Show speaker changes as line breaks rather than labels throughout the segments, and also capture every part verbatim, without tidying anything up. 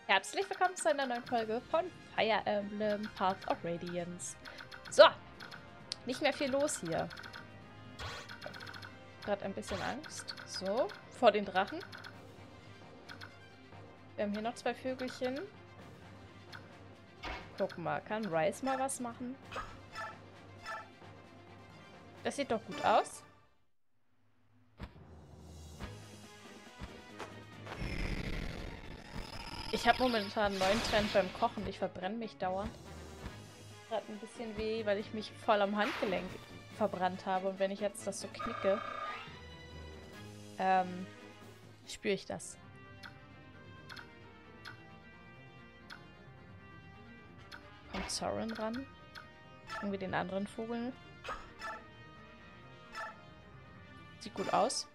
Herzlich willkommen zu einer neuen Folge von Fire Emblem Path of Radiance. So, nicht mehr viel los hier. Gerade ein bisschen Angst. So, vor den Drachen. Wir haben hier noch zwei Vögelchen. Guck mal, kann Rice mal was machen? Das sieht doch gut aus. Ich habe momentan einen neuen Trend beim Kochen. Ich verbrenne mich dauernd. Gerade ein bisschen weh, weil ich mich voll am Handgelenk verbrannt habe. Und wenn ich jetzt das so knicke, ähm, spüre ich das. Kommt Soren ran? Kriegen wir den anderen Vogel? Sieht gut aus.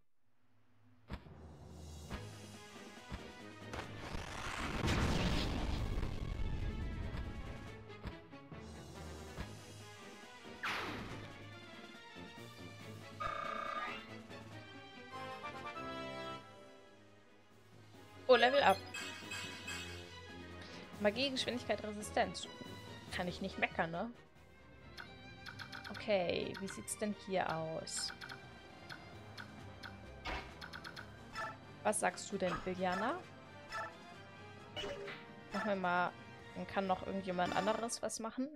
Oh, Level up. Magie, Geschwindigkeit, Resistenz. Kann ich nicht meckern, ne? Okay, wie sieht's denn hier aus? Was sagst du denn, Iliana? Machen wir mal... Dann kann noch irgendjemand anderes was machen.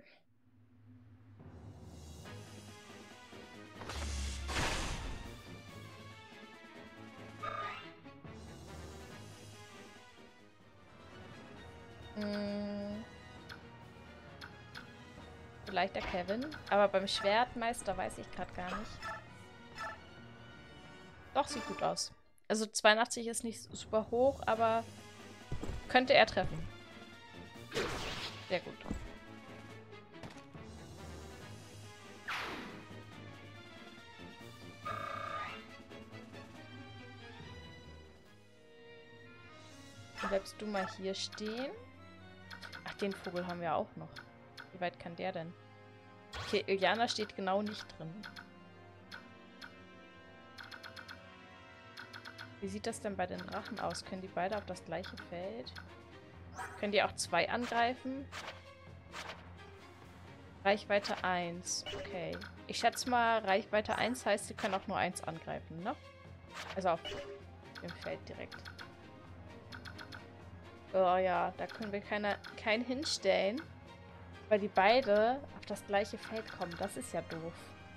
Hm. Vielleicht der Kevin. Aber beim Schwertmeister weiß ich gerade gar nicht. Doch, sieht gut aus. Also zweiundachtzig ist nicht super hoch, aber könnte er treffen. Sehr gut. Bleibst du mal hier stehen? Ach, den Vogel haben wir auch noch. Wie weit kann der denn? Okay, Iliana steht genau nicht drin. Wie sieht das denn bei den Drachen aus? Können die beide auf das gleiche Feld? Können die auch zwei angreifen? Reichweite eins. Okay. Ich schätze mal, Reichweite eins heißt, sie können auch nur eins angreifen, ne? Also auf dem Feld direkt. Oh ja, da können wir keine, keinen hinstellen. Weil die beide auf das gleiche Feld kommen. Das ist ja doof.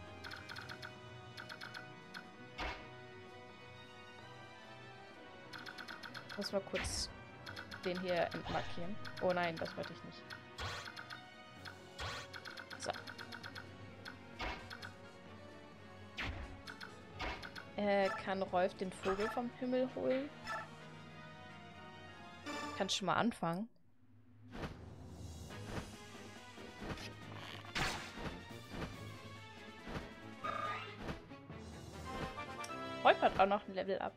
Ich muss mal kurz den hier entmarkieren. Oh nein, das wollte ich nicht. So. Äh, kann Rolf den Vogel vom Himmel holen? Kannst schon mal anfangen. Rolf hat auch noch ein Level up.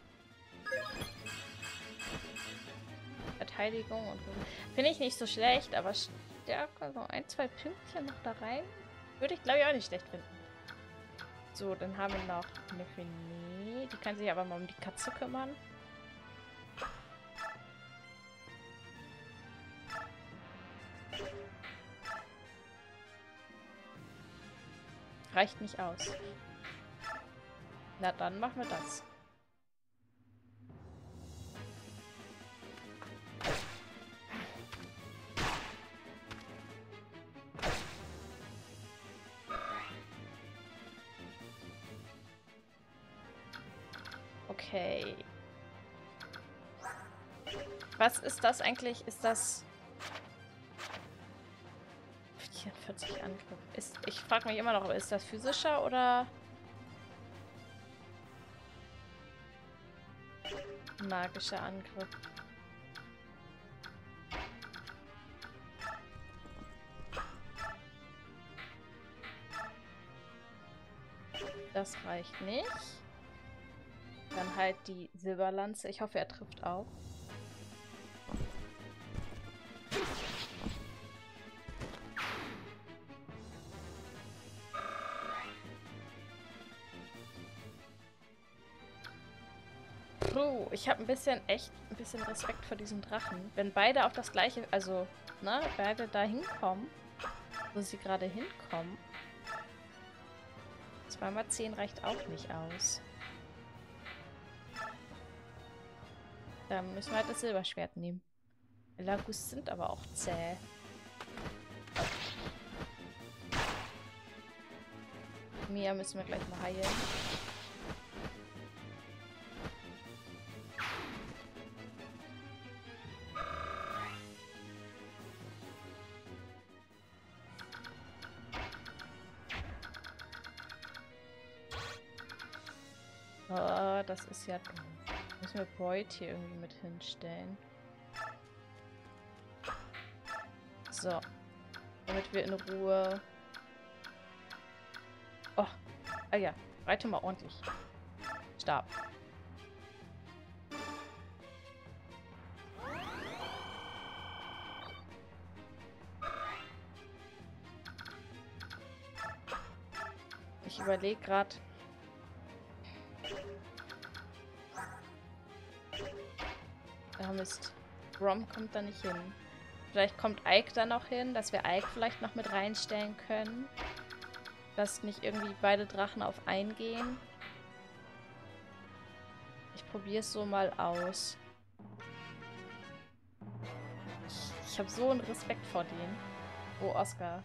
Verteidigung und... Finde ich nicht so schlecht, aber Stärke, so ein, zwei Pünktchen noch da rein, würde ich, glaube ich, auch nicht schlecht finden. So, dann haben wir noch eine Fine. Die kann sich aber mal um die Katze kümmern. Reicht nicht aus. Na, dann machen wir das. Okay. Was ist das eigentlich? Ist das... vierundvierzig Angriff. Ist, ich frage mich immer noch, ist das physischer oder... magischer Angriff? Das reicht nicht. Dann halt die Silberlanze. Ich hoffe, er trifft auch. Puh, ich habe ein bisschen, echt ein bisschen Respekt vor diesen Drachen. Wenn beide auf das gleiche, also, ne, beide da hinkommen, wo sie gerade hinkommen. zwei mal zehn reicht auch nicht aus. Da müssen wir halt das Silberschwert nehmen. Lagus sind aber auch zäh. Mia müssen wir gleich mal heilen. Oh, das ist ja doof. Müssen wir Boyd hier irgendwie mit hinstellen. So. Damit wir in Ruhe... Oh. Ah ja. Reite mal ordentlich. Stab. Ich überlege gerade... Ah, Mist. Rom kommt da nicht hin. Vielleicht kommt Ike da noch hin, dass wir Ike vielleicht noch mit reinstellen können. Dass nicht irgendwie beide Drachen auf einen gehen. Ich probiere es so mal aus. Ich, ich habe so einen Respekt vor denen. Oh, Oscar.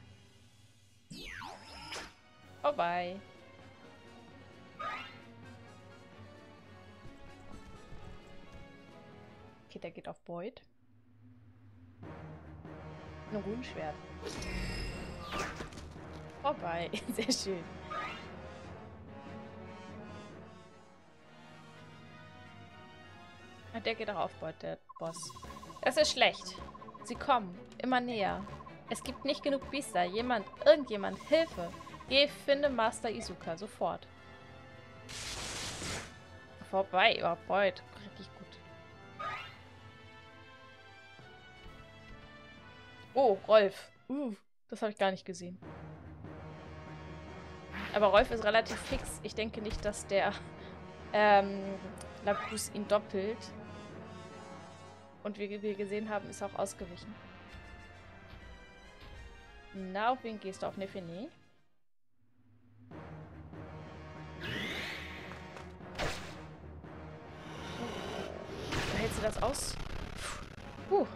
Vorbei. Okay, der geht auf Boyd. Ein Runenschwert. Vorbei. Sehr schön. Und der geht auch auf Boyd, der Boss. Das ist schlecht. Sie kommen. Immer näher. Es gibt nicht genug Biester. Jemand, irgendjemand, Hilfe. Geh, finde Master Izuka. Sofort. Vorbei. Oh, Boyd. Richtig gut. Oh, Rolf. Uh, das habe ich gar nicht gesehen. Aber Rolf ist relativ fix. Ich denke nicht, dass der ähm, Lagus ihn doppelt. Und wie wir gesehen haben, ist auch ausgewichen. Na, auf wen gehst du? Auf Nefene? Da hält sie das aus. Puh.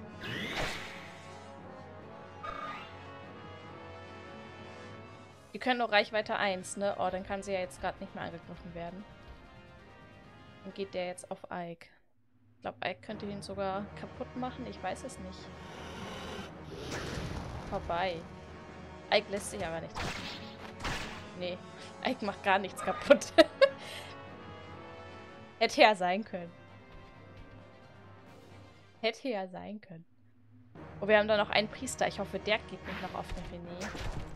Die können nur Reichweite eins, ne? Oh, dann kann sie ja jetzt gerade nicht mehr angegriffen werden. Dann geht der jetzt auf Ike. Ich glaube, Ike könnte ihn sogar kaputt machen. Ich weiß es nicht. Vorbei. Ike lässt sich aber nicht treffen. Nee, Ike macht gar nichts kaputt. Hätte ja sein können. Hätte ja sein können. Oh, wir haben da noch einen Priester. Ich hoffe, der geht nicht noch auf Nefene.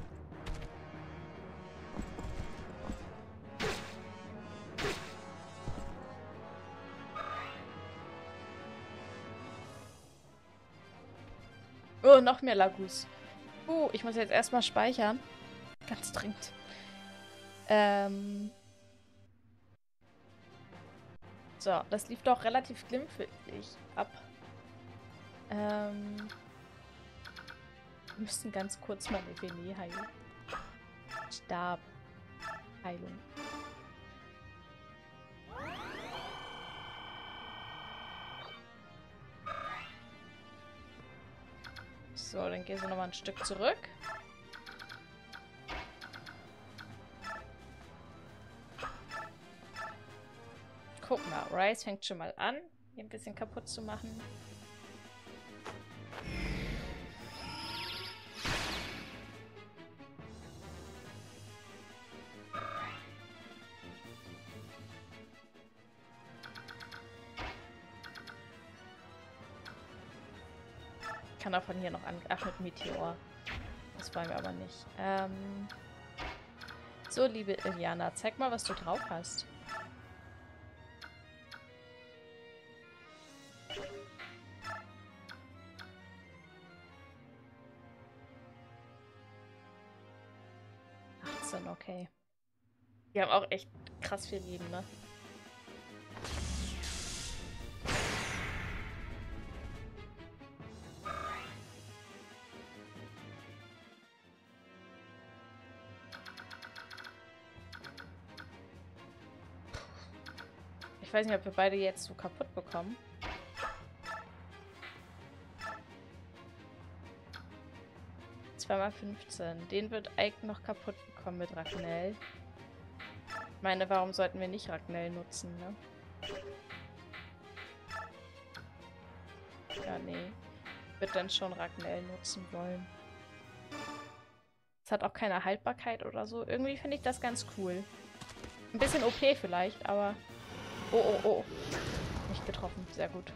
Oh, noch mehr Lagus. Uh, ich muss jetzt erstmal speichern. Ganz dringend. Ähm. So, das lief doch relativ glimpflich ab. Ähm. Wir müssen ganz kurz mal Nefene heilen. Stab. Heilung. So, dann gehen wir nochmal ein Stück zurück. Guck mal, Rice fängt schon mal an, hier ein bisschen kaputt zu machen. Kann er von hier noch an... Ach, mit Meteor. Das wollen wir aber nicht. Ähm so, liebe Iliana, zeig mal, was du drauf hast. achtzehn, okay. Die haben auch echt krass viel Leben, ne? Ich weiß nicht, ob wir beide jetzt so kaputt bekommen. zwei mal fünfzehn. Den wird Ike noch kaputt bekommen mit Ragnell. Ich meine, warum sollten wir nicht Ragnell nutzen, ne? Ja, nee. Ich würde dann schon Ragnell nutzen wollen. Es hat auch keine Haltbarkeit oder so. Irgendwie finde ich das ganz cool. Ein bisschen O P vielleicht, aber... Oh, oh, oh. Nicht getroffen. Sehr gut.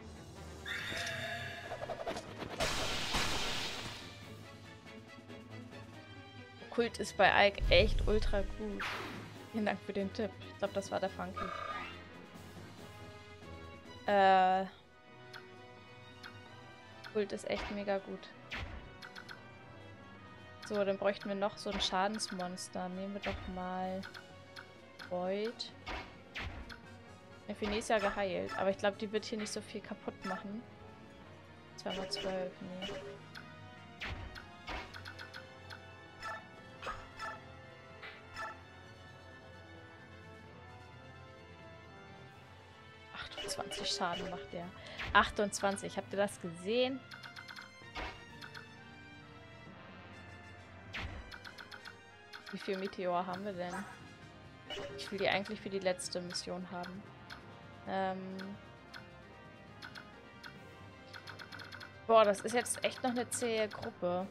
Kult ist bei Ike echt ultra gut. Vielen Dank für den Tipp. Ich glaube, das war der Funky. Äh... Kult ist echt mega gut. So, dann bräuchten wir noch so ein Schadensmonster. Nehmen wir doch mal Void. Nefine ist ja geheilt, aber ich glaube, die wird hier nicht so viel kaputt machen. zwei mal zwölf, nee. achtundzwanzig Schaden macht der. achtundzwanzig, habt ihr das gesehen? Wie viel Meteor haben wir denn? Ich will die eigentlich für die letzte Mission haben. Ähm Boah, das ist jetzt echt noch eine zähe Gruppe.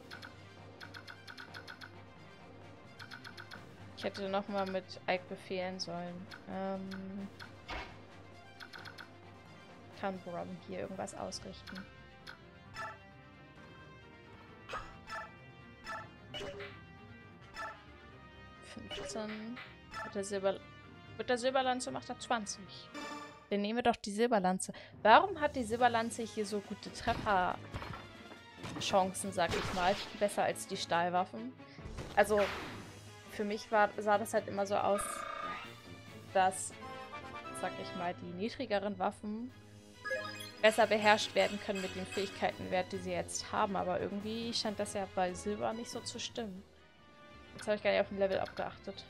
Ich hätte nochmal mit Ike befehlen sollen. Ähm kann Brom hier irgendwas ausrichten? fünfzehn. Mit der, Silber mit der Silberlanze macht er zwanzig. Dann nehmen wir doch die Silberlanze. Warum hat die Silberlanze hier so gute Trefferchancen, sag ich mal? Besser als die Stahlwaffen. Also, für mich war, sah das halt immer so aus, dass, sag ich mal, die niedrigeren Waffen besser beherrscht werden können mit dem Fähigkeitenwert, die sie jetzt haben. Aber irgendwie scheint das ja bei Silber nicht so zu stimmen. Jetzt habe ich gar nicht auf den Level abgeachtet.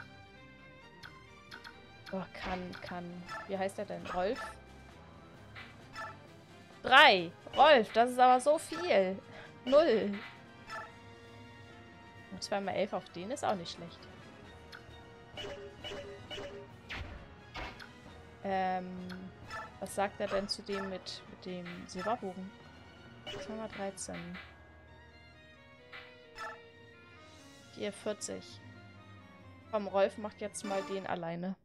Oh, kann, kann. Wie heißt der denn? Rolf? Drei! Rolf, das ist aber so viel. Null. Und zwei mal elf auf den ist auch nicht schlecht. Ähm, was sagt er denn zu dem mit, mit dem Silberbogen? zwei mal dreizehn. Hier vierzig. Komm, Rolf macht jetzt mal den alleine.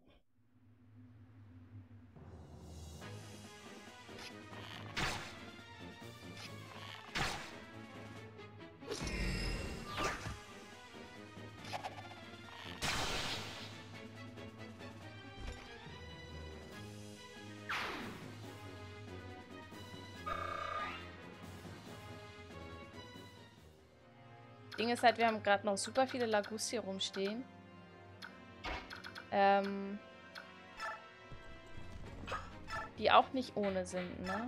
Ding ist halt, wir haben gerade noch super viele Lagus hier rumstehen. Ähm, die auch nicht ohne sind, ne?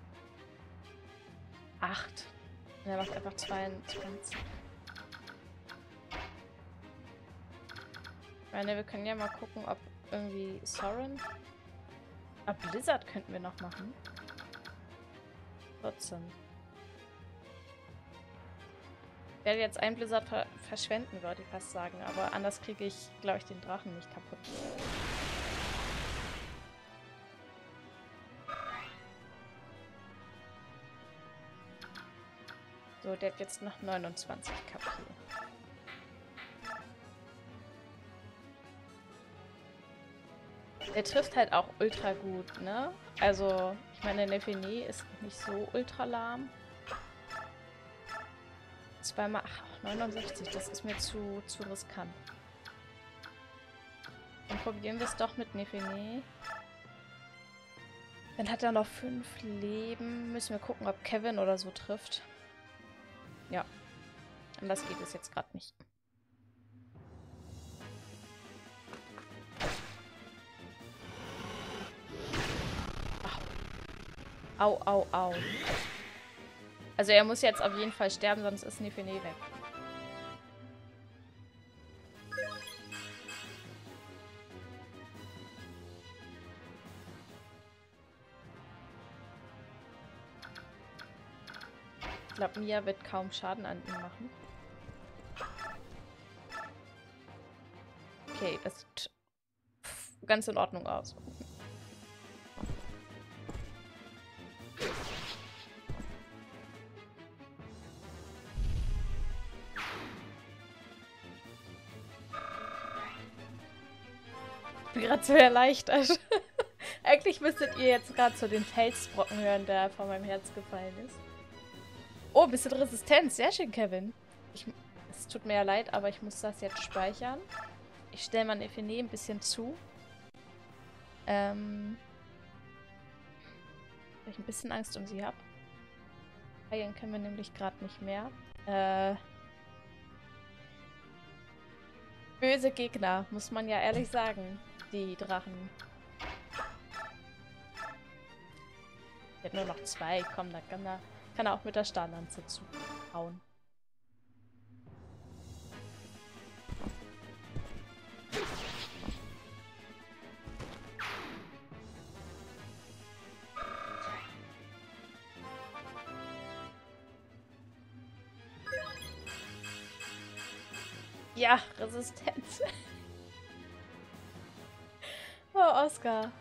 acht. Und er macht einfach zweiundzwanzig. Ich meine, wir können ja mal gucken, ob irgendwie Sorin... Ah, Blizzard könnten wir noch machen. vierzehn. Ich werde jetzt einen Blizzard ver verschwenden, würde ich fast sagen. Aber anders kriege ich, glaube ich, den Drachen nicht kaputt. So, der hat jetzt noch neunundzwanzig K P. Der trifft halt auch ultra gut, ne? Also, ich meine, Nefine ist nicht so ultra lahm. Zweimal, ach, neunundsechzig, das ist mir zu, zu riskant. Dann probieren wir es doch mit Nefine. Dann hat er noch fünf Leben. Müssen wir gucken, ob Kevin oder so trifft. Ja. Anders geht es jetzt gerade nicht. Ach. Au, au, au. Also er muss jetzt auf jeden Fall sterben, sonst ist Nefine weg. glaube, Mia wird kaum Schaden an ihm machen. Okay, das sieht ganz in Ordnung aus. Ich bin gerade so erleichtert. Eigentlich müsstet ihr jetzt gerade so den Felsbrocken hören, der vor meinem Herz gefallen ist. Oh, ein bisschen Resistenz. Sehr schön, Kevin. Ich, es tut mir ja leid, aber ich muss das jetzt speichern. Ich stelle mal Nephene ein bisschen zu. Ähm, weil ich ein bisschen Angst um sie habe. Heilen können wir nämlich gerade nicht mehr. Äh, böse Gegner, muss man ja ehrlich sagen. Die Drachen. Ich hätte nur noch zwei. Komm, da kann er, kann er auch mit der Stahllanze zuhauen. Ja, Resistenz. Oh, Oscar.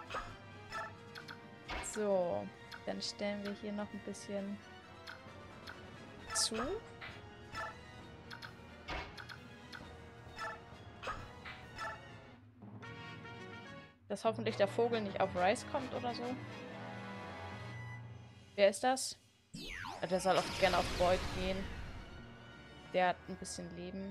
So, dann stellen wir hier noch ein bisschen zu. Dass hoffentlich der Vogel nicht auf Rice kommt oder so. Wer ist das? Ja, der soll auch gerne auf Void gehen. Der hat ein bisschen Leben.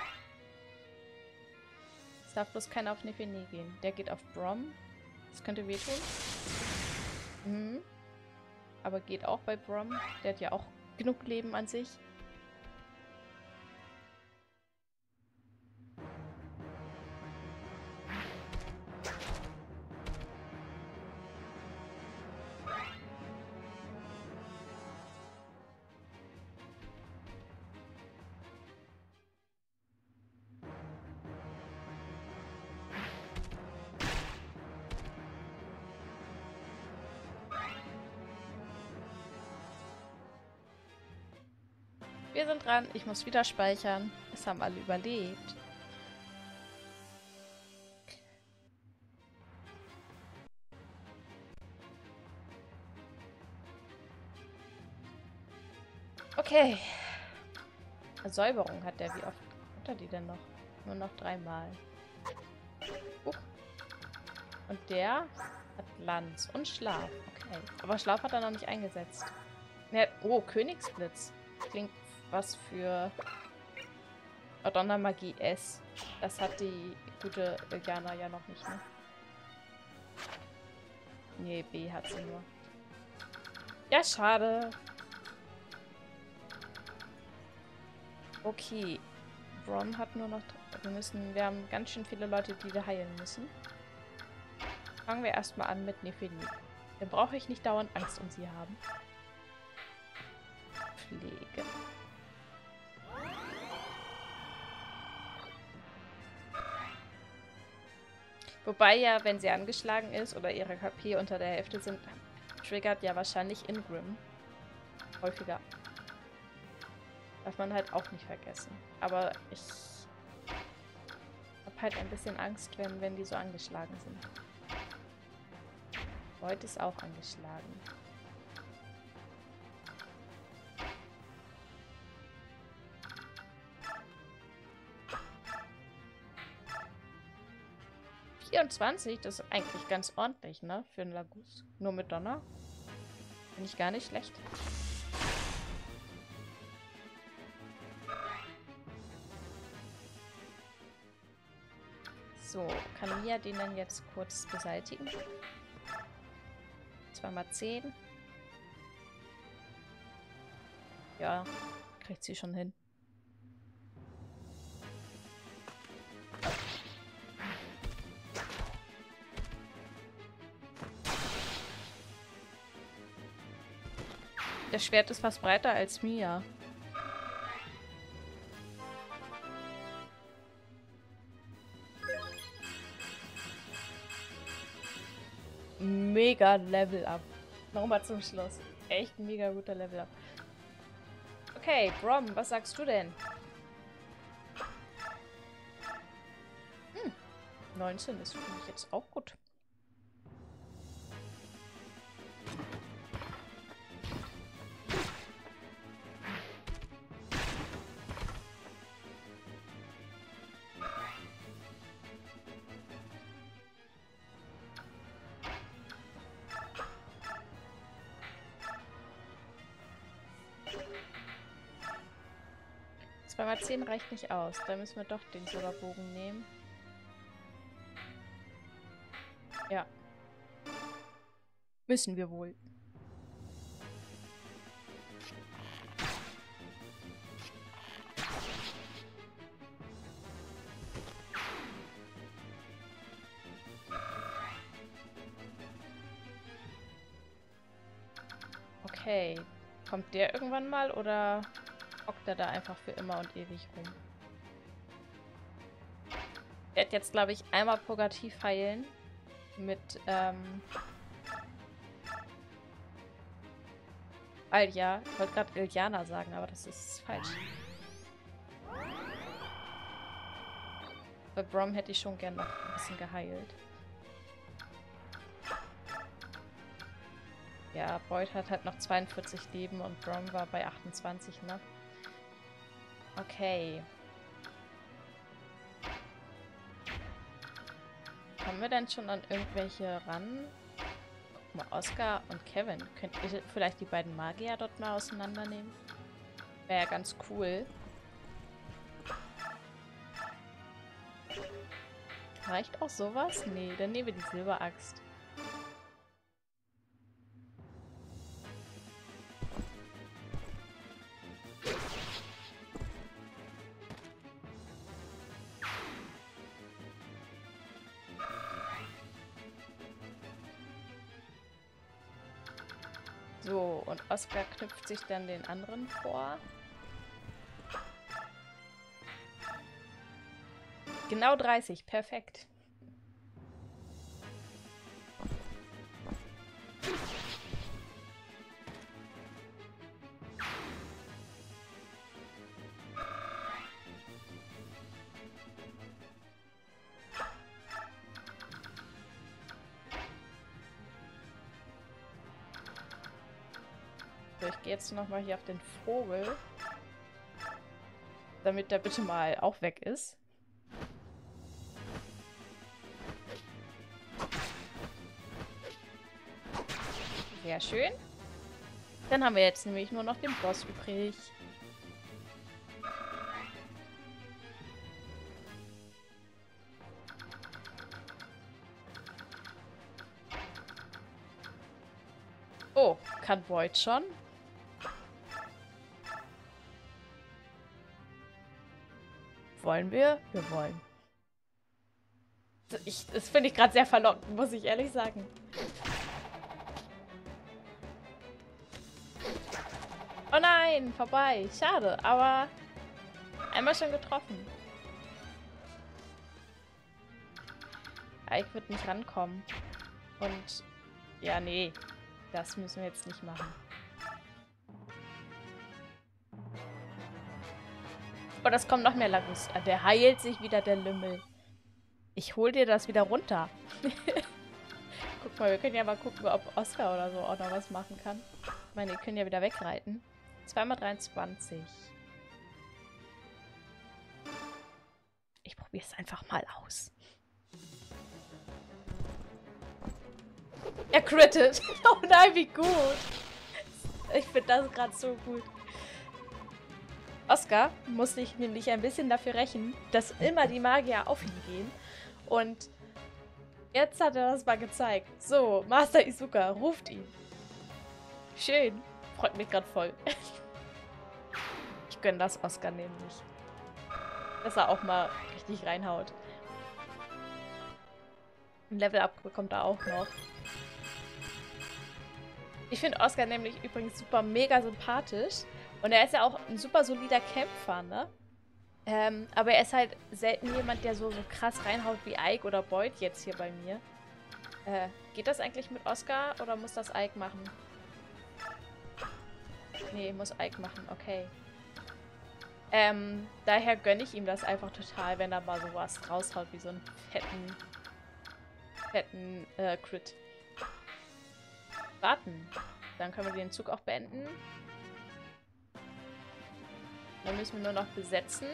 Es darf bloß keiner auf Nephene gehen. Der geht auf Brom. Das könnte wehtun. Mhm. Aber geht auch bei Brom. Der hat ja auch genug Leben an sich. Wir sind dran. Ich muss wieder speichern. Es haben alle überlebt. Okay. Säuberung hat der. Wie oft hat er die denn noch? Nur noch dreimal. Uh. Und der hat Glanz und Schlaf. Okay. Aber Schlaf hat er noch nicht eingesetzt. Ne, oh, Königsblitz. Klingt was für Donnermagie S. Das hat die gute Iliana ja noch nicht, ne? Nee, B hat sie nur. Ja, schade. Okay. Brom hat nur noch... Wir müssen... Wir haben ganz schön viele Leute, die wir heilen müssen. Fangen wir erstmal an mit Nephene. Dann brauche ich nicht dauernd Angst um sie haben. Pflege. Wobei ja, wenn sie angeschlagen ist oder ihre K P unter der Hälfte sind, triggert ja wahrscheinlich Ingrim. Häufiger. Darf man halt auch nicht vergessen. Aber ich habe halt ein bisschen Angst, wenn, wenn die so angeschlagen sind. Heute ist auch angeschlagen. vierundzwanzig, das ist eigentlich ganz ordentlich, ne? Für einen Lagus. Nur mit Donner. Finde ich gar nicht schlecht. So, kann Mia den dann jetzt kurz beseitigen? Zweimal zehn. Ja, kriegt sie schon hin. Das Schwert ist fast breiter als Mia. Mega Level Up. Nochmal zum Schluss. Echt ein mega guter Level Up. Okay, Brom, was sagst du denn? Hm, neunzehn ist für mich jetzt auch gut. zwei mal zehn reicht nicht aus. Da müssen wir doch den Silberbogen nehmen. Ja. Müssen wir wohl. Okay. Kommt der irgendwann mal oder hockt er da einfach für immer und ewig rum? Ich werde jetzt, glaube ich, einmal purgativ heilen. Mit, ähm... Alja. Ich wollte gerade Iliana sagen, aber das ist falsch. Bei Brom hätte ich schon gern noch ein bisschen geheilt. Ja, Boyd hat halt noch zweiundvierzig Leben und Brom war bei achtundzwanzig, ne? Okay. Kommen wir denn schon an irgendwelche ran? Guck mal, Oscar und Kevin. Könnt ihr vielleicht die beiden Magier dort mal auseinandernehmen? Wäre ja ganz cool. Reicht auch sowas? Nee, dann nehmen wir die Silberaxt. So, und Oscar knüpft sich dann den anderen vor. Genau dreißig, perfekt. So, ich gehe jetzt nochmal hier auf den Vogel. Damit der bitte mal auch weg ist. Sehr schön. Dann haben wir jetzt nämlich nur noch den Boss übrig. Oh, kann Boyd schon? Wollen wir? Wir wollen. Ich, das finde ich gerade sehr verlockend, muss ich ehrlich sagen. Oh nein, vorbei. Schade, aber einmal schon getroffen. Ike wird nicht rankommen. Und ja, nee. Das müssen wir jetzt nicht machen. Oh, das kommt noch mehr Lagus. Der heilt sich wieder, der Lümmel. Ich hol dir das wieder runter. Guck mal, wir können ja mal gucken, ob Oscar oder so auch noch was machen kann. Ich meine, die können ja wieder wegreiten. zwei mal dreiundzwanzig. Ich probiere es einfach mal aus. Er crittet. Oh nein, wie gut. Ich finde das gerade so gut. Oscar muss sich nämlich ein bisschen dafür rächen, dass immer die Magier auf ihn gehen. Und jetzt hat er das mal gezeigt. So, Master Izuka, ruft ihn. Schön. Freut mich gerade voll. Ich gönne das Oscar nämlich. Dass er auch mal richtig reinhaut. Ein Level-Up bekommt er auch noch. Ich finde Oscar nämlich übrigens super mega sympathisch. Und er ist ja auch ein super solider Kämpfer, ne? Ähm, aber er ist halt selten jemand, der so, so krass reinhaut wie Ike oder Boyd jetzt hier bei mir. Äh, geht das eigentlich mit Oscar oder muss das Ike machen? Nee, muss Ike machen, okay. Ähm, daher gönne ich ihm das einfach total, wenn er mal sowas raushaut, wie so einen fetten, fetten äh, Crit. Warten. Dann können wir den Zug auch beenden. Dann müssen wir nur noch besetzen.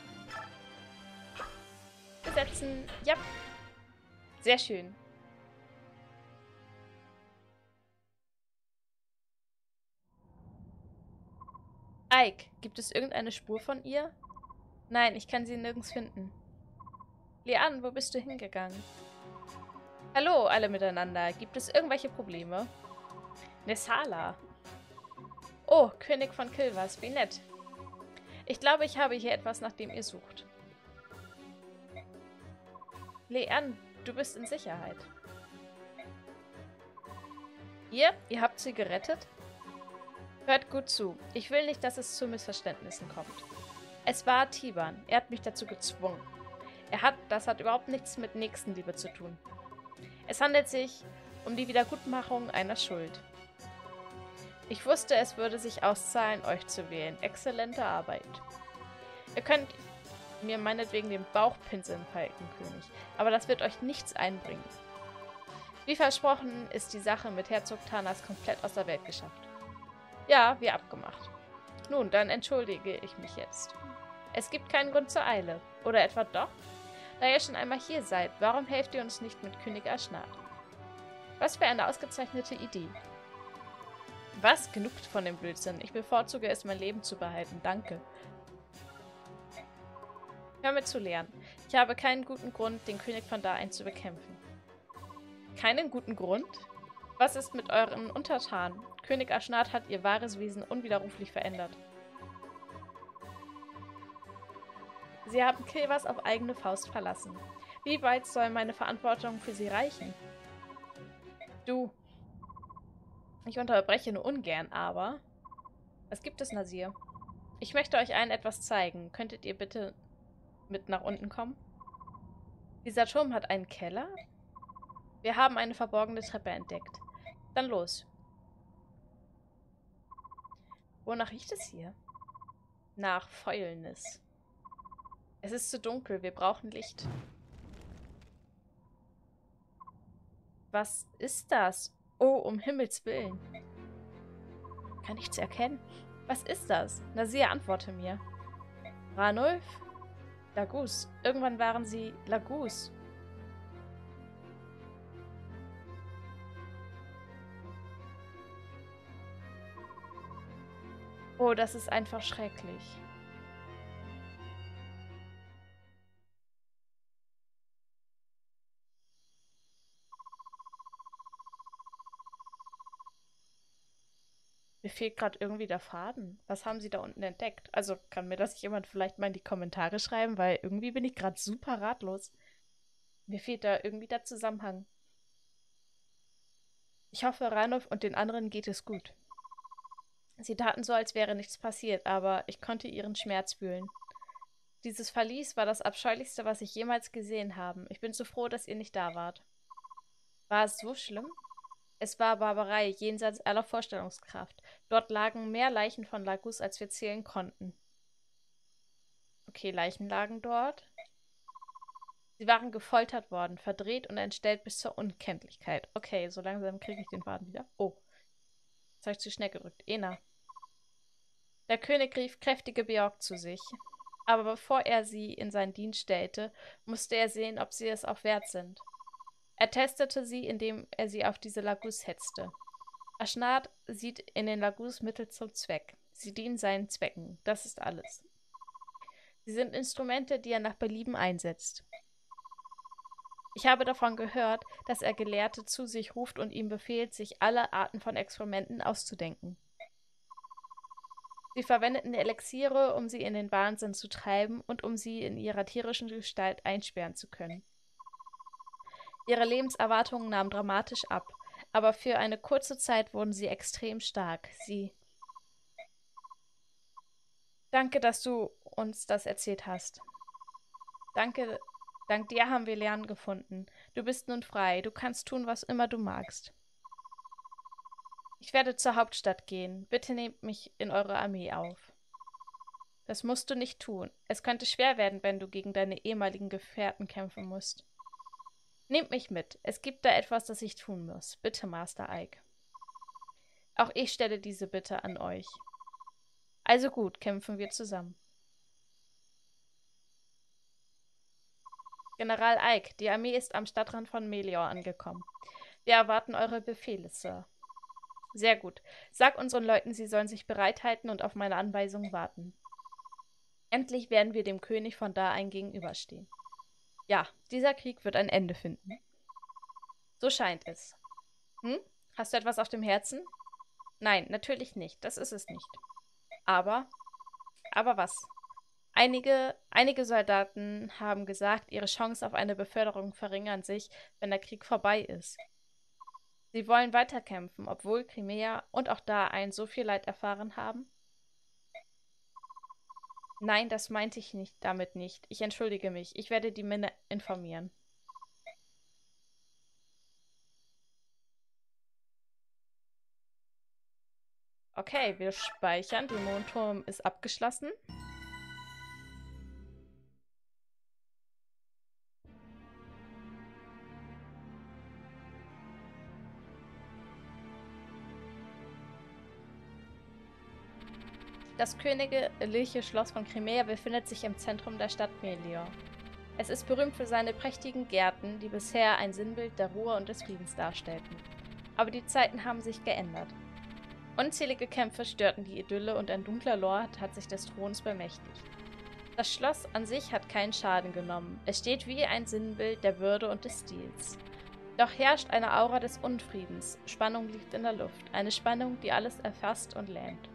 Besetzen. Ja. Sehr schön. Ike, gibt es irgendeine Spur von ihr? Nein, ich kann sie nirgends finden. Leanne, wo bist du hingegangen? Hallo, alle miteinander. Gibt es irgendwelche Probleme? Nessala. Oh, König von Kilvas, wie nett. Ich glaube, ich habe hier etwas, nach dem ihr sucht. Leanne, du bist in Sicherheit. Ihr? Ihr habt sie gerettet? Hört gut zu. Ich will nicht, dass es zu Missverständnissen kommt. Es war Tiban. Er hat mich dazu gezwungen. Er hat, das hat überhaupt nichts mit Nächstenliebe zu tun. Es handelt sich um die Wiedergutmachung einer Schuld. Ich wusste, es würde sich auszahlen, euch zu wählen. Exzellente Arbeit. Ihr könnt mir meinetwegen den Bauch pinseln, Falkenkönig, aber das wird euch nichts einbringen. Wie versprochen ist die Sache mit Herzog Tanas komplett aus der Welt geschafft. Ja, wie abgemacht. Nun, dann entschuldige ich mich jetzt. Es gibt keinen Grund zur Eile. Oder etwa doch? Da ihr schon einmal hier seid, warum helft ihr uns nicht mit König Aschnard? Was für eine ausgezeichnete Idee. Was? Genug von dem Blödsinn. Ich bevorzuge es, mein Leben zu behalten. Danke. Hör mir zu, Leanne. Ich habe keinen guten Grund, den König von Daein zu bekämpfen. Keinen guten Grund? Was ist mit euren Untertanen? König Aschnard hat ihr wahres Wesen unwiderruflich verändert. Sie haben Kilvas auf eigene Faust verlassen. Wie weit soll meine Verantwortung für sie reichen? Du. Ich unterbreche nur ungern, aber... Was gibt es, Nasir? Ich möchte euch allen etwas zeigen. Könntet ihr bitte mit nach unten kommen? Dieser Turm hat einen Keller? Wir haben eine verborgene Treppe entdeckt. Dann los. Wonach riecht es hier? Nach Fäulnis. Es ist zu dunkel, wir brauchen Licht. Was ist das? Oh, um Himmels Willen. Kann nichts erkennen. Was ist das? Nasir, antworte mir. Ranulf? Lagus. Irgendwann waren sie Lagus. Oh, das ist einfach schrecklich. Mir fehlt gerade irgendwie der Faden. Was haben sie da unten entdeckt? Also kann mir das jemand vielleicht mal in die Kommentare schreiben, weil irgendwie bin ich gerade super ratlos. Mir fehlt da irgendwie der Zusammenhang. Ich hoffe, Ranulf und den anderen geht es gut. Sie taten so, als wäre nichts passiert, aber ich konnte ihren Schmerz fühlen. Dieses Verlies war das Abscheulichste, was ich jemals gesehen habe. Ich bin so froh, dass ihr nicht da wart. War es so schlimm? Es war Barbarei, jenseits aller Vorstellungskraft. Dort lagen mehr Leichen von Lagus, als wir zählen konnten. Okay, Leichen lagen dort. Sie waren gefoltert worden, verdreht und entstellt bis zur Unkenntlichkeit. Okay, so langsam kriege ich den Faden wieder. Oh, jetzt habe ich zu schnell gedrückt. Ena. Der König rief kräftige Björk zu sich. Aber bevor er sie in seinen Dienst stellte, musste er sehen, ob sie es auch wert sind. Er testete sie, indem er sie auf diese Lagus hetzte. Aschnard sieht in den Lagus Mittel zum Zweck. Sie dienen seinen Zwecken. Das ist alles. Sie sind Instrumente, die er nach Belieben einsetzt. Ich habe davon gehört, dass er Gelehrte zu sich ruft und ihm befiehlt, sich alle Arten von Experimenten auszudenken. Sie verwendeten Elixiere, um sie in den Wahnsinn zu treiben und um sie in ihrer tierischen Gestalt einsperren zu können. Ihre Lebenserwartung nahm dramatisch ab, aber für eine kurze Zeit wurden sie extrem stark. Sie... Danke, dass du uns das erzählt hast. Danke, dank dir haben wir Lernen gefunden. Du bist nun frei. Du kannst tun, was immer du magst. Ich werde zur Hauptstadt gehen. Bitte nehmt mich in eure Armee auf. Das musst du nicht tun. Es könnte schwer werden, wenn du gegen deine ehemaligen Gefährten kämpfen musst. Nehmt mich mit. Es gibt da etwas, das ich tun muss. Bitte, Master Ike. Auch ich stelle diese Bitte an euch. Also gut, kämpfen wir zusammen. General Ike, die Armee ist am Stadtrand von Melior angekommen. Wir erwarten eure Befehle, Sir. Sehr gut. Sag unseren Leuten, sie sollen sich bereithalten und auf meine Anweisungen warten. Endlich werden wir dem König von Daein gegenüberstehen. Ja, dieser Krieg wird ein Ende finden. So scheint es. Hm? Hast du etwas auf dem Herzen? Nein, natürlich nicht. Das ist es nicht. Aber? Aber was? Einige, einige Soldaten haben gesagt, ihre Chancen auf eine Beförderung verringern sich, wenn der Krieg vorbei ist. Sie wollen weiterkämpfen, obwohl Crimea und auch Daein so viel Leid erfahren haben? Nein, das meinte ich nicht, damit nicht. Ich entschuldige mich. Ich werde die Männer informieren. Okay, wir speichern. Der Mondturm ist abgeschlossen. Das königliche Schloss von Crimea befindet sich im Zentrum der Stadt Melior. Es ist berühmt für seine prächtigen Gärten, die bisher ein Sinnbild der Ruhe und des Friedens darstellten. Aber die Zeiten haben sich geändert. Unzählige Kämpfe störten die Idylle und ein dunkler Lord hat sich des Throns bemächtigt. Das Schloss an sich hat keinen Schaden genommen. Es steht wie ein Sinnbild der Würde und des Stils. Doch herrscht eine Aura des Unfriedens. Spannung liegt in der Luft. Eine Spannung, die alles erfasst und lähmt.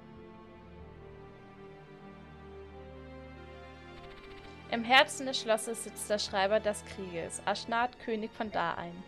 Im Herzen des Schlosses sitzt der Schreiber des Krieges, Ashnat, König von Daein.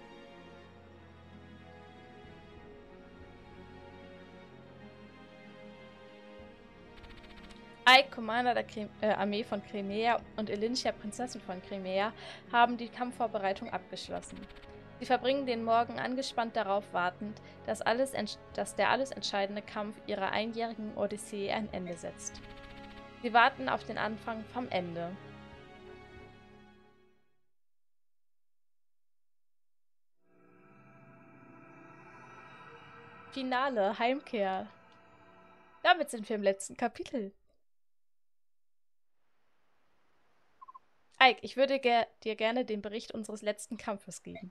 Ike, Commander der Krim äh, Armee von Crimea, und Elintia, Prinzessin von Crimea, haben die Kampfvorbereitung abgeschlossen. Sie verbringen den Morgen angespannt darauf wartend, dass, alles dass der alles entscheidende Kampf ihrer einjährigen Odyssee ein Ende setzt. Sie warten auf den Anfang vom Ende. Finale, Heimkehr. Damit sind wir im letzten Kapitel. Ike, ich würde ger dir gerne den Bericht unseres letzten Kampfes geben.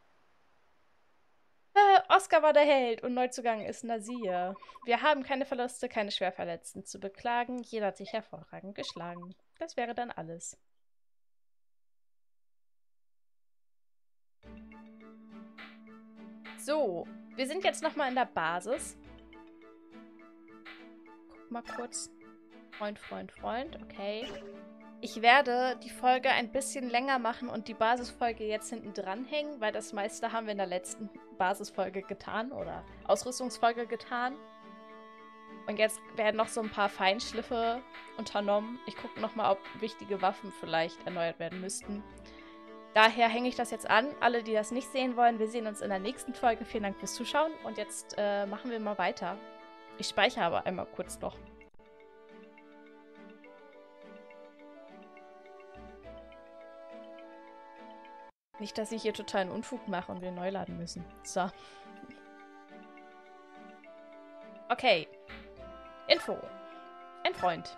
Äh, Oscar war der Held und Neuzugang ist Nasir. Wir haben keine Verluste, keine Schwerverletzten zu beklagen. Jeder hat sich hervorragend geschlagen. Das wäre dann alles. So, wir sind jetzt nochmal in der Basis. Guck mal kurz. Freund, Freund, Freund. Okay. Ich werde die Folge ein bisschen länger machen und die Basisfolge jetzt hinten dran hängen, weil das meiste haben wir in der letzten Basisfolge getan oder Ausrüstungsfolge getan. Und jetzt werden noch so ein paar Feinschliffe unternommen. Ich gucke nochmal, ob wichtige Waffen vielleicht erneuert werden müssten. Daher hänge ich das jetzt an. Alle, die das nicht sehen wollen, wir sehen uns in der nächsten Folge. Vielen Dank fürs Zuschauen und jetzt äh, machen wir mal weiter. Ich speichere aber einmal kurz noch. Nicht, dass ich hier totalen Unfug mache und wir neu laden müssen. So. Okay. Info. Ein Freund.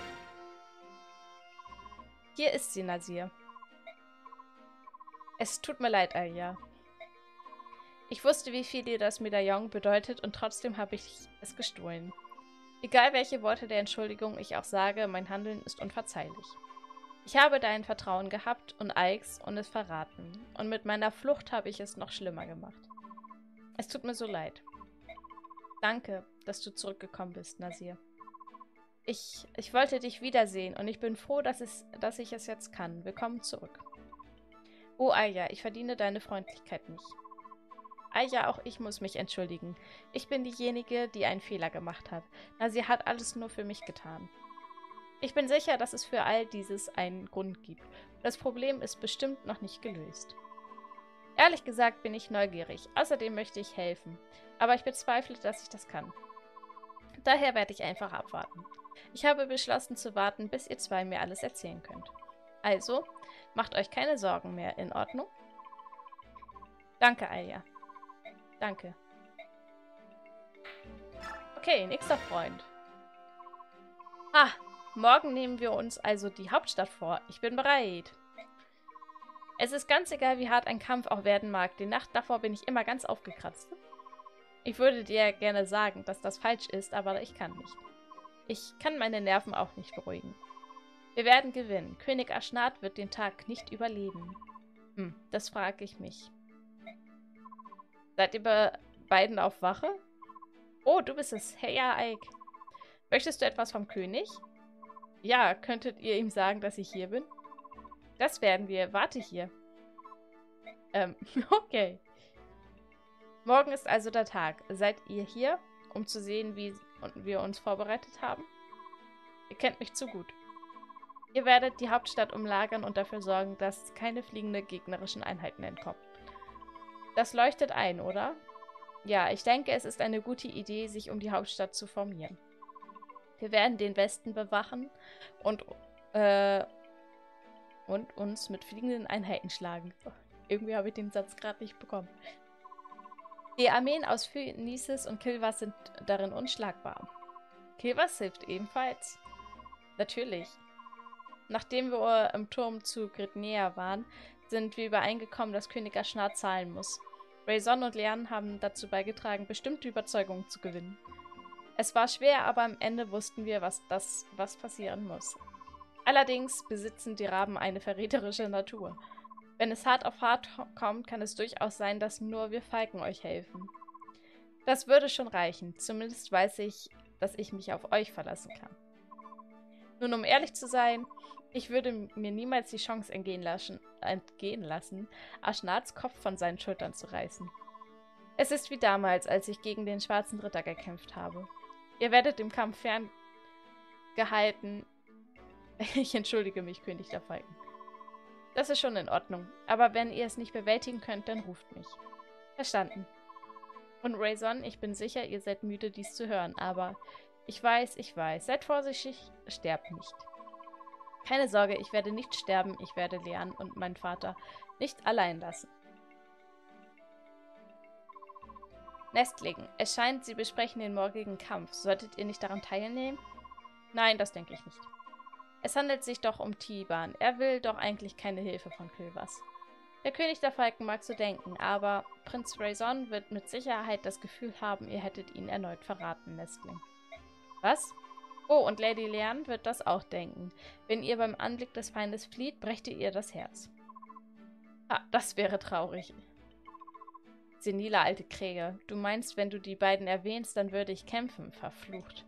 Hier ist sie, Nasir. Es tut mir leid, Arya. Ich wusste, wie viel dir das Medaillon bedeutet und trotzdem habe ich es gestohlen. Egal welche Worte der Entschuldigung ich auch sage, mein Handeln ist unverzeihlich. Ich habe dein Vertrauen gehabt und Ikes und es verraten. Und mit meiner Flucht habe ich es noch schlimmer gemacht. Es tut mir so leid. Danke, dass du zurückgekommen bist, Nasir. Ich, ich wollte dich wiedersehen und ich bin froh, dass, es, dass ich es jetzt kann. Willkommen zurück. Oh, Arya, ich verdiene deine Freundlichkeit nicht. Arya, auch ich muss mich entschuldigen. Ich bin diejenige, die einen Fehler gemacht hat. Nasir hat alles nur für mich getan. Ich bin sicher, dass es für all dieses einen Grund gibt. Das Problem ist bestimmt noch nicht gelöst. Ehrlich gesagt bin ich neugierig. Außerdem möchte ich helfen. Aber ich bezweifle, dass ich das kann. Daher werde ich einfach abwarten. Ich habe beschlossen zu warten, bis ihr zwei mir alles erzählen könnt. Also, macht euch keine Sorgen mehr, in Ordnung? Danke, Alja. Danke. Okay, nächster Freund. Ah, morgen nehmen wir uns also die Hauptstadt vor. Ich bin bereit. Es ist ganz egal, wie hart ein Kampf auch werden mag. Die Nacht davor bin ich immer ganz aufgekratzt. Ich würde dir gerne sagen, dass das falsch ist, aber ich kann nicht. Ich kann meine Nerven auch nicht beruhigen. Wir werden gewinnen. König Aschnat wird den Tag nicht überleben. Hm, das frage ich mich. Seid ihr be beiden auf Wache? Oh, du bist es. Hey, ja, Ike. Möchtest du etwas vom König? Ja, könntet ihr ihm sagen, dass ich hier bin? Das werden wir. Warte hier. Ähm, okay. Morgen ist also der Tag. Seid ihr hier, um zu sehen, wie wir uns vorbereitet haben? Ihr kennt mich zu gut. Ihr werdet die Hauptstadt umlagern und dafür sorgen, dass keine fliegenden gegnerischen Einheiten entkommen. Das leuchtet ein, oder? Ja, ich denke, es ist eine gute Idee, sich um die Hauptstadt zu formieren. Wir werden den Westen bewachen und, äh, und uns mit fliegenden Einheiten schlagen. Oh, irgendwie habe ich den Satz gerade nicht bekommen. Die Armeen aus Phönices und Kilwas sind darin unschlagbar. Kilwas hilft ebenfalls? Natürlich. Nachdem wir im Turm zu Gridnea waren, sind wir übereingekommen, dass König Aschnat zahlen muss. Rayson und Leanne haben dazu beigetragen, bestimmte Überzeugungen zu gewinnen. Es war schwer, aber am Ende wussten wir, was das, was passieren muss. Allerdings besitzen die Raben eine verräterische Natur. Wenn es hart auf hart kommt, kann es durchaus sein, dass nur wir Falken euch helfen. Das würde schon reichen. Zumindest weiß ich, dass ich mich auf euch verlassen kann. Nun, um ehrlich zu sein, ich würde mir niemals die Chance entgehen lassen, entgehen lassen, Aschnats Kopf von seinen Schultern zu reißen. Es ist wie damals, als ich gegen den Schwarzen Ritter gekämpft habe. Ihr werdet dem Kampf ferngehalten. Ich entschuldige mich, König der Falken. Das ist schon in Ordnung, aber wenn ihr es nicht bewältigen könnt, dann ruft mich. Verstanden. Und Rayson, ich bin sicher, ihr seid müde, dies zu hören, aber ich weiß, ich weiß. Seid vorsichtig, sterbt nicht. Keine Sorge, ich werde nicht sterben, ich werde Leanne und meinen Vater nicht allein lassen. Nestlingen. Es scheint, sie besprechen den morgigen Kampf. Solltet ihr nicht daran teilnehmen? Nein, das denke ich nicht. Es handelt sich doch um Tiban. Er will doch eigentlich keine Hilfe von Kilwas. Der König der Falken mag so denken, aber Prinz Rayson wird mit Sicherheit das Gefühl haben, ihr hättet ihn erneut verraten, Nestling. Was? Oh, und Lady Leanne wird das auch denken. Wenn ihr beim Anblick des Feindes flieht, brächte ihr das Herz. Ah, das wäre traurig. Senile alte Krähe. Du meinst, wenn du die beiden erwähnst, dann würde ich kämpfen. Verflucht.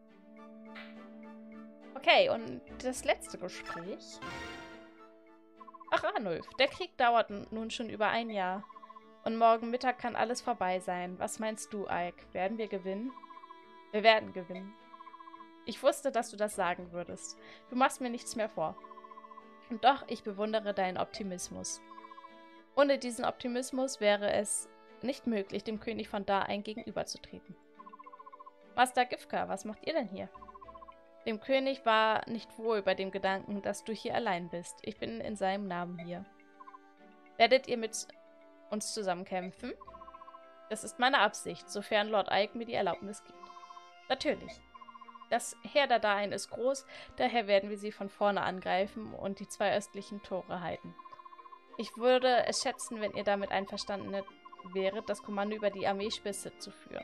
Okay, und das letzte Gespräch. Ach, Ranulf, der Krieg dauert nun schon über ein Jahr. Und morgen Mittag kann alles vorbei sein. Was meinst du, Ike? Werden wir gewinnen? Wir werden gewinnen. Ich wusste, dass du das sagen würdest. Du machst mir nichts mehr vor. Und doch, ich bewundere deinen Optimismus. Ohne diesen Optimismus wäre es nicht möglich, dem König von Daein gegenüberzutreten. Master Gifka, was macht ihr denn hier? Dem König war nicht wohl bei dem Gedanken, dass du hier allein bist. Ich bin in seinem Namen hier. Werdet ihr mit uns zusammen kämpfen? Das ist meine Absicht, sofern Lord Ike mir die Erlaubnis gibt. Natürlich. Das Heer der Daein ist groß, daher werden wir sie von vorne angreifen und die zwei östlichen Tore halten. Ich würde es schätzen, wenn ihr damit einverstanden wäret, das Kommando über die Armeespitze zu führen.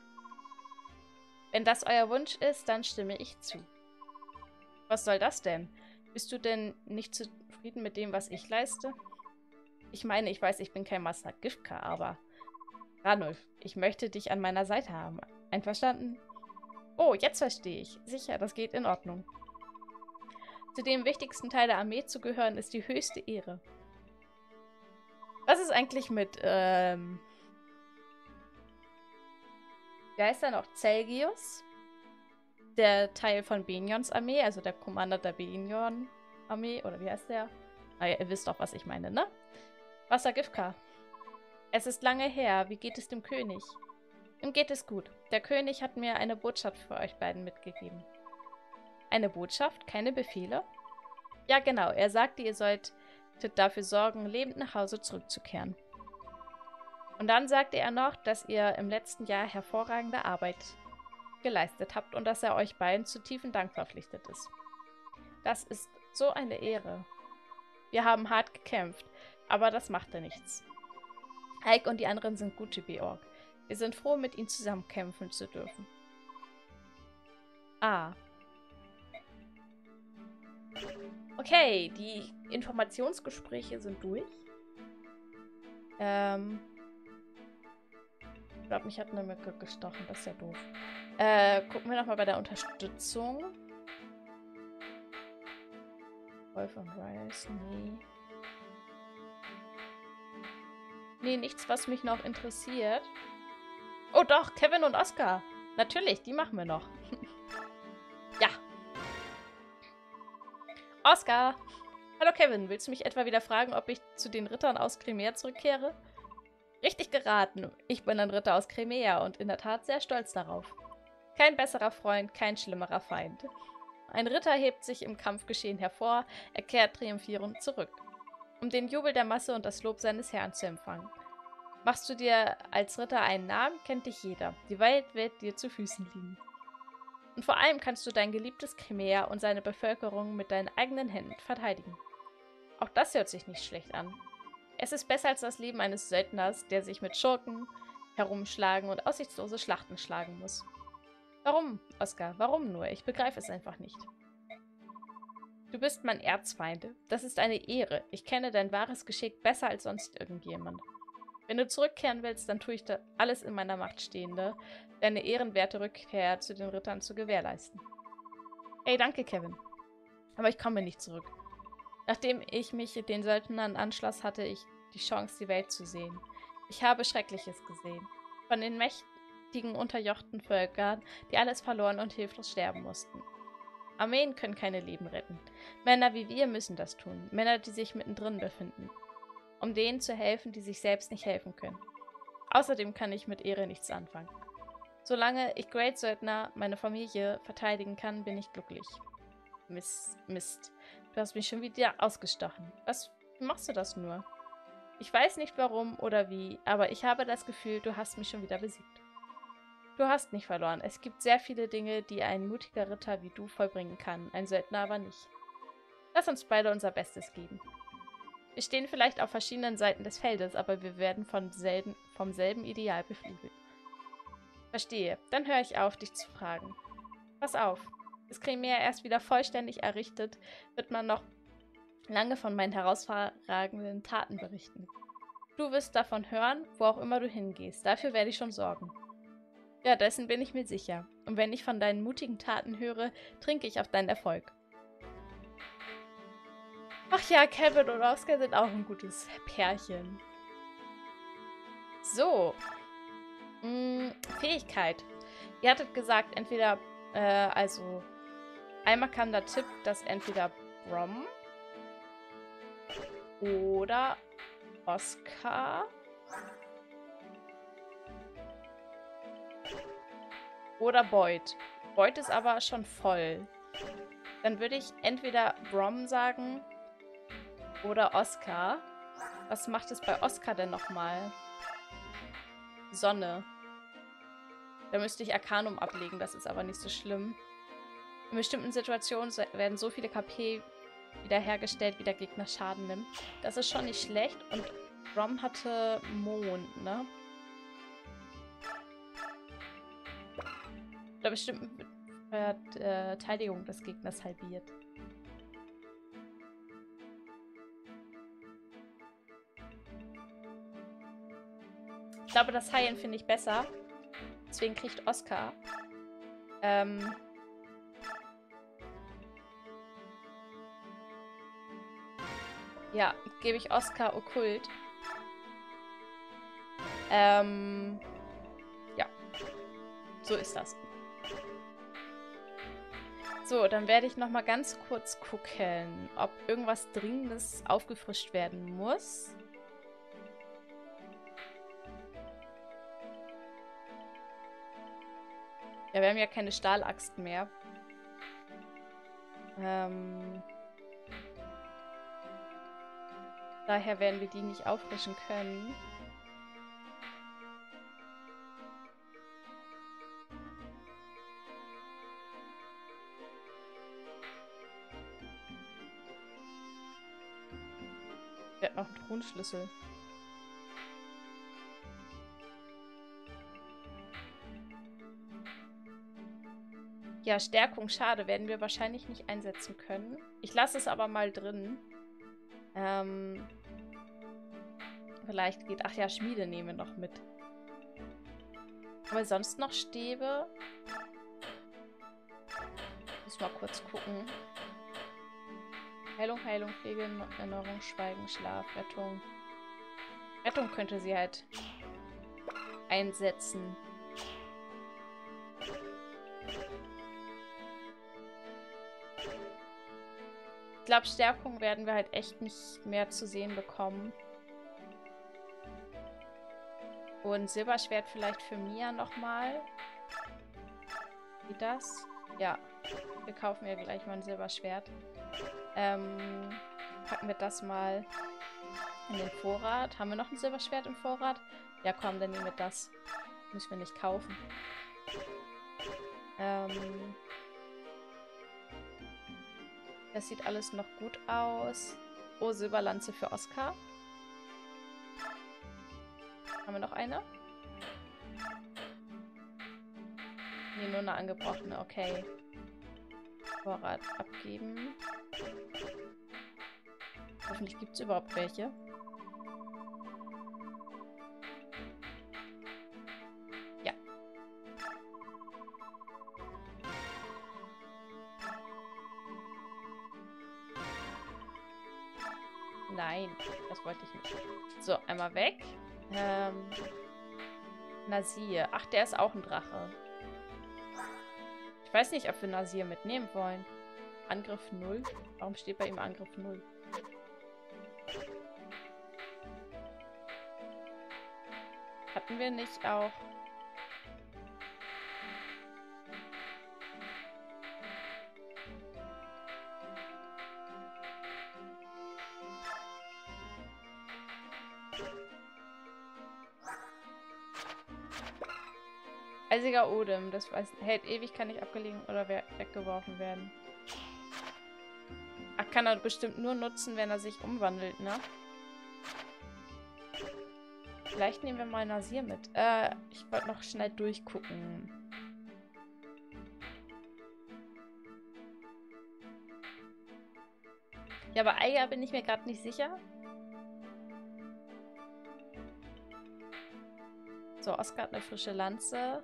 Wenn das euer Wunsch ist, dann stimme ich zu. Was soll das denn? Bist du denn nicht zufrieden mit dem, was ich leiste? Ich meine, ich weiß, ich bin kein Master Gifka, aber... Ranulf, ich möchte dich an meiner Seite haben. Einverstanden? Oh, jetzt verstehe ich. Sicher, das geht in Ordnung. Zu dem wichtigsten Teil der Armee zu gehören, ist die höchste Ehre. Was ist eigentlich mit, ähm... Wie heißt er noch? Zelgius? Der Teil von Benions Armee, also der Commander der Benion-Armee, oder wie heißt der? Ah, ja, ihr wisst doch, was ich meine, ne? Wasser Gifka. Es ist lange her. Wie geht es dem König? Ihm geht es gut. Der König hat mir eine Botschaft für euch beiden mitgegeben. Eine Botschaft? Keine Befehle? Ja, genau. Er sagte, ihr solltet dafür sorgen, lebend nach Hause zurückzukehren. Und dann sagte er noch, dass ihr im letzten Jahr hervorragende Arbeit geleistet habt und dass er euch beiden zu tiefen Dank verpflichtet ist. Das ist so eine Ehre. Wir haben hart gekämpft, aber das machte nichts. Ike und die anderen sind gute Beorg. Wir sind froh, mit ihnen zusammen kämpfen zu dürfen. Ah. Okay, die Informationsgespräche sind durch. Ähm. Ich glaube, mich hat eine Mücke gestochen. Das ist ja doof. Äh, gucken wir nochmal bei der Unterstützung. Wolf und Rice, nee. Nee, nichts, was mich noch interessiert. Oh doch, Kevin und Oscar. Natürlich, die machen wir noch. Ja. Oscar. Hallo Kevin, willst du mich etwa wieder fragen, ob ich zu den Rittern aus Crimea zurückkehre? Richtig geraten. Ich bin ein Ritter aus Crimea und in der Tat sehr stolz darauf. Kein besserer Freund, kein schlimmerer Feind. Ein Ritter hebt sich im Kampfgeschehen hervor, er kehrt triumphierend zurück, um den Jubel der Masse und das Lob seines Herrn zu empfangen. Machst du dir als Ritter einen Namen, kennt dich jeder. Die Welt wird dir zu Füßen liegen. Und vor allem kannst du dein geliebtes Crimea und seine Bevölkerung mit deinen eigenen Händen verteidigen. Auch das hört sich nicht schlecht an. Es ist besser als das Leben eines Söldners, der sich mit Schurken herumschlagen und aussichtslose Schlachten schlagen muss. Warum, Oscar? Warum nur? Ich begreife es einfach nicht. Du bist mein Erzfeind. Das ist eine Ehre. Ich kenne dein wahres Geschick besser als sonst irgendjemand. Wenn du zurückkehren willst, dann tue ich da alles in meiner Macht Stehende, deine ehrenwerte Rückkehr zu den Rittern zu gewährleisten. Hey, danke, Kevin. Aber ich komme nicht zurück. Nachdem ich mich den Söldnern anschloss, hatte ich die Chance, die Welt zu sehen. Ich habe Schreckliches gesehen. Von den mächtigen, unterjochten Völkern, die alles verloren und hilflos sterben mussten. Armeen können keine Leben retten. Männer wie wir müssen das tun. Männer, die sich mittendrin befinden. Um denen zu helfen, die sich selbst nicht helfen können. Außerdem kann ich mit Ehre nichts anfangen. Solange ich Great Söldner, meine Familie, verteidigen kann, bin ich glücklich. Mist, Mist. Du hast mich schon wieder ausgestochen. Was, wie machst du das nur? Ich weiß nicht warum oder wie, aber ich habe das Gefühl, du hast mich schon wieder besiegt. Du hast nicht verloren. Es gibt sehr viele Dinge, die ein mutiger Ritter wie du vollbringen kann, ein Söldner aber nicht. Lass uns beide unser Bestes geben. Wir stehen vielleicht auf verschiedenen Seiten des Feldes, aber wir werden von selben, vom selben Ideal beflügelt. Verstehe. Dann höre ich auf, dich zu fragen. Pass auf. Bis Crimea erst wieder vollständig errichtet, wird man noch lange von meinen herausragenden Taten berichten. Du wirst davon hören, wo auch immer du hingehst. Dafür werde ich schon sorgen. Ja, dessen bin ich mir sicher. Und wenn ich von deinen mutigen Taten höre, trinke ich auf deinen Erfolg. Ach ja, Kevin und Oscar sind auch ein gutes Pärchen. So. Hm, Fähigkeit. Ihr hattet gesagt, entweder, äh, also, einmal kam der Tipp, dass entweder Brom oder Oscar oder Boyd. Boyd ist aber schon voll. Dann würde ich entweder Brom sagen oder Oscar. Was macht es bei Oscar denn nochmal? Sonne. Da müsste ich Arcanum ablegen, das ist aber nicht so schlimm. In bestimmten Situationen werden so viele K P wiederhergestellt, wie der Gegner Schaden nimmt. Das ist schon nicht schlecht. Und Brom hatte Mond, ne? Oder bestimmt Verteidigung des Gegners halbiert. Ich glaube, das Heilen finde ich besser. Deswegen kriegt Oscar. Ähm. Ja, gebe ich Oscar Okkult. Ähm. Ja. So ist das. So, dann werde ich noch mal ganz kurz gucken, ob irgendwas Dringendes aufgefrischt werden muss. Ja, wir haben ja keine Stahlaxt mehr. Ähm... Daher werden wir die nicht auffrischen können. Der hat noch einen Truhenschlüssel. Ja, Stärkung, schade. Werden wir wahrscheinlich nicht einsetzen können. Ich lasse es aber mal drin. Ähm, vielleicht geht... Ach ja, Schmiede nehmen wir noch mit. Aber sonst noch Stäbe? Muss mal kurz gucken. Heilung, Heilung, Pflege, Erneuerung, Schweigen, Schlaf, Rettung. Rettung könnte sie halt einsetzen. Ich glaube, Stärkung werden wir halt echt nicht mehr zu sehen bekommen. Und Silberschwert vielleicht für Mia nochmal. Wie das? Ja. Wir kaufen ihr gleich mal ein Silberschwert. Ähm, packen wir das mal in den Vorrat. Haben wir noch ein Silberschwert im Vorrat? Ja, komm, dann nehmen wir das. Müssen wir nicht kaufen. Ähm... Das sieht alles noch gut aus. Oh, Silberlanze für Oskar. Haben wir noch eine? Nee, nur eine angebrochene. Okay. Vorrat abgeben. Hoffentlich gibt es überhaupt welche. Ja. Nein, das wollte ich nicht. So, einmal weg. Ähm, Nasir. Ach, der ist auch ein Drache. Ich weiß nicht, ob wir Nasir mitnehmen wollen. Angriff null? Warum steht bei ihm Angriff null? Hatten wir nicht auch... Eisiger Odem, das weiß, hält ewig, kann nicht abgelegen oder weggeworfen werden. Ach, kann er bestimmt nur nutzen, wenn er sich umwandelt, ne? Vielleicht nehmen wir mal Nasir mit. Äh, ich wollte noch schnell durchgucken. Ja, bei Eier bin ich mir gerade nicht sicher. So, Oskar hat eine frische Lanze.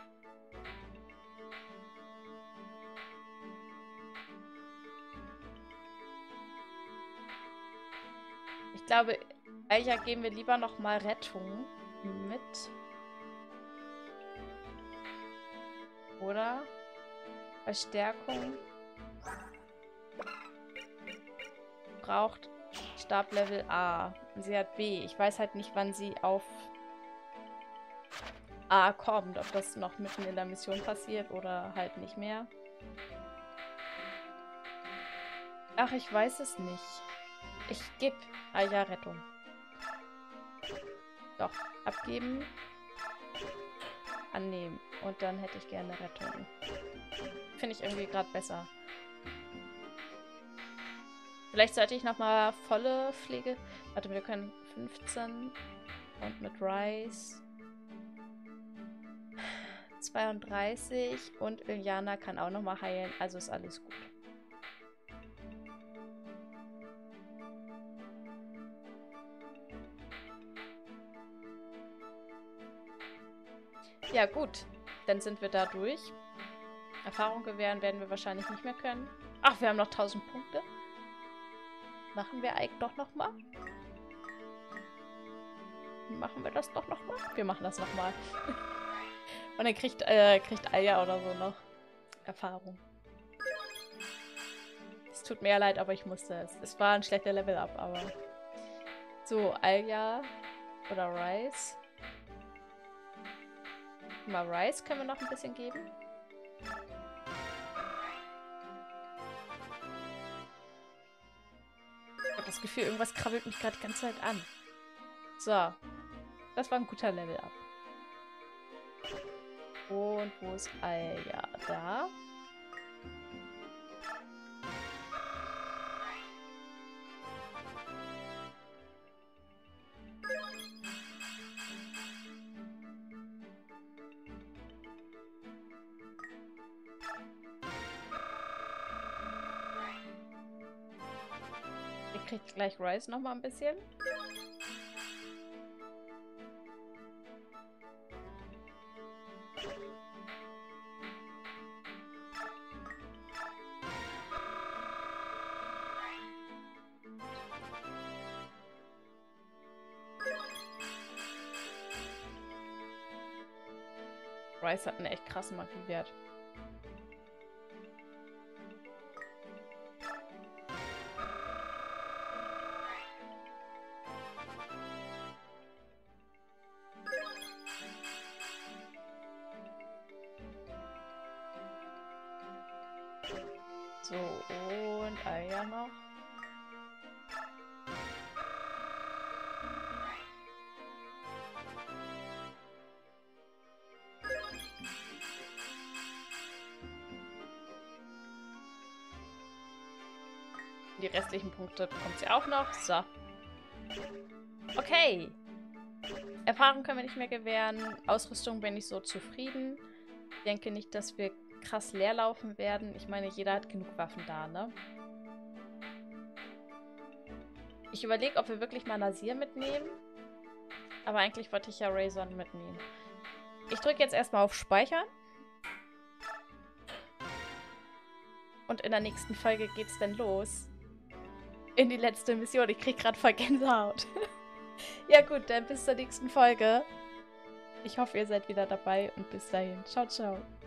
Ich glaube, Eier geben wir lieber noch mal Rettung mit. Oder? Verstärkung. Braucht Stablevel A. Und sie hat B. Ich weiß halt nicht, wann sie auf A kommt. Ob das noch mitten in der Mission passiert oder halt nicht mehr. Ach, ich weiß es nicht. Ich gebe Aya Rettung. Doch, abgeben. Annehmen. Und dann hätte ich gerne Rettung. Finde ich irgendwie gerade besser. Vielleicht sollte ich nochmal volle Pflege... Warte, wir können fünfzehn und mit Rice zweiunddreißig und Iliana kann auch nochmal heilen. Also ist alles gut. Ja, gut. Dann sind wir da durch. Erfahrung gewähren werden wir wahrscheinlich nicht mehr können. Ach, wir haben noch tausend Punkte. Machen wir eigentlich doch nochmal? Machen wir das doch nochmal? Wir machen das nochmal. Und dann kriegt, äh, kriegt Aya oder so noch Erfahrung. Es tut mir ja leid, aber ich musste es. Es war ein schlechter Level-Up, aber... So, Aya oder Rice. Mal Rice können wir noch ein bisschen geben. Das Gefühl, irgendwas krabbelt mich gerade die ganze Zeit an. So. Das war ein guter Level-Up. Und wo ist Alja? Da. Ihr kriegt gleich Rise noch mal ein bisschen. Rise hat einen echt krassen Magiewert. So, und Alja noch. Die restlichen Punkte bekommt sie auch noch. So. Okay. Erfahrung können wir nicht mehr gewähren. Ausrüstung bin ich so zufrieden. Ich denke nicht, dass wir krass leer laufen werden. Ich meine, jeder hat genug Waffen da, ne? Ich überlege, ob wir wirklich mal Nasir mitnehmen. Aber eigentlich wollte ich ja Razorn mitnehmen. Ich drücke jetzt erstmal auf Speichern. Und in der nächsten Folge geht's dann los. In die letzte Mission. Ich krieg gerade voll Gänsehaut. Ja gut, dann bis zur nächsten Folge. Ich hoffe, ihr seid wieder dabei und bis dahin. Ciao, ciao.